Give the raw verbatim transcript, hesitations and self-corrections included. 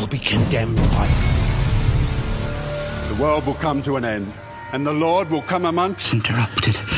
will be condemned by... The world will come to an end, and the Lord will come amongst... Interrupted.